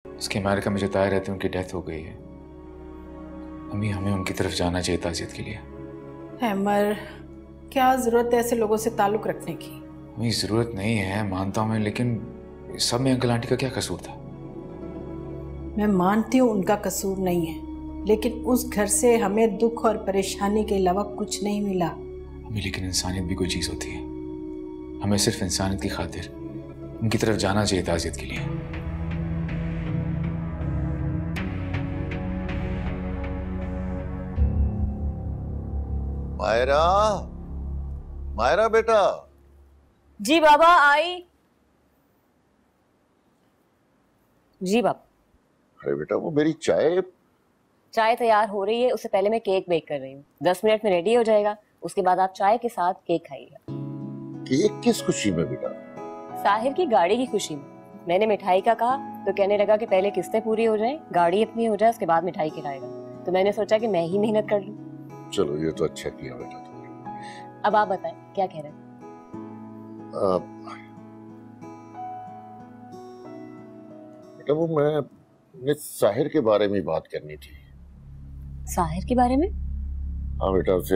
उसके अमेरिका में जताए रहते उनकी डेथ हो गई है। अम्मी हमें उनकी तरफ जाना चाहिए ताज़ियत के लिए। हैमर, क्या जरूरत है ऐसे लोगों से ताल्लुक रखने की? अम्मी जरूरत नहीं है, मानता हूँ मैं, लेकिन सब में अंकल आंटी का क्या कसूर था? मैं मानती हूँ उनका कसूर नहीं है, लेकिन उस घर से हमें दुख और परेशानी के अलावा कुछ नहीं मिला। अम्मी लेकिन इंसानियत भी कोई चीज़ होती है। हमें सिर्फ इंसानियत की खातिर उनकी तरफ जाना चाहिए ताज़ियत के लिए। मायरा, मायरा बेटा। जी बाबा, आई। जी बाबा। अरे बेटा, वो मेरी चाय। चाय तैयार हो रही है, उससे पहले मैं केक बेक कर रही हूँ। 10 मिनट में रेडी हो जाएगा। उसके बाद आप चाय के साथ केक खाइएगा। केक किस खुशी में बेटा? साहिर की गाड़ी की खुशी में। मैंने मिठाई का कहा तो कहने लगा कि पहले किस्तें पूरी हो जाएं, गाड़ी अपनी हो जाए, उसके बाद मिठाई खिलाएगा। तो मैंने सोचा कि मैं ही मेहनत कर लूं। चलो ये तो अच्छा किया बेटा तुमने। अब आप बताएं क्या कह रहे हैं? बेटा वो मैं साहिर के बारे में बात करनी थी। साहिर के बारे में? हाँ बेटा, उसे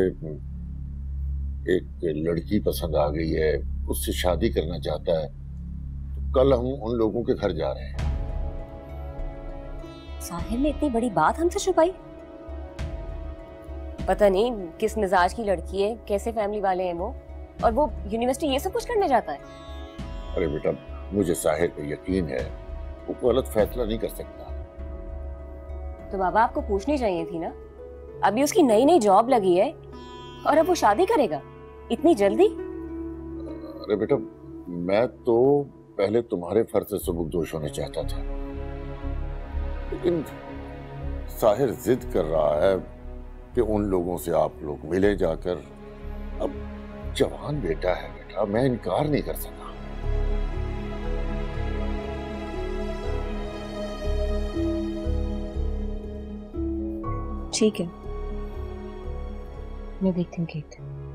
एक लड़की पसंद आ गई है, उससे शादी करना चाहता है। तो कल हम उन लोगों के घर जा रहे हैं। साहिर ने इतनी बड़ी बात हमसे छुपाई? पता नहीं किस मिजाज की लड़की है, कैसे फैमिली वाले हैं वो, और वो यूनिवर्सिटी ये सब कुछ करने जाता है। अरे बेटा, मुझे साहिर पे यकीन है, वो गलत फैसला नहीं कर सकता। तो बाबा आपको पूछनी चाहिए थी ना। अभी उसकी नई नई जॉब लगी है और अब वो शादी करेगा इतनी जल्दी? अरे बेटा, मैं तो पहले तुम्हारे फर्ज से सुबुकदोश होना चाहता था, लेकिन साहिर जिद कर रहा है कि उन लोगों से आप लोग मिले जाकर। अब जवान बेटा है बेटा, मैं इनकार नहीं कर सका। ठीक है, मैं देखती हूँ केक।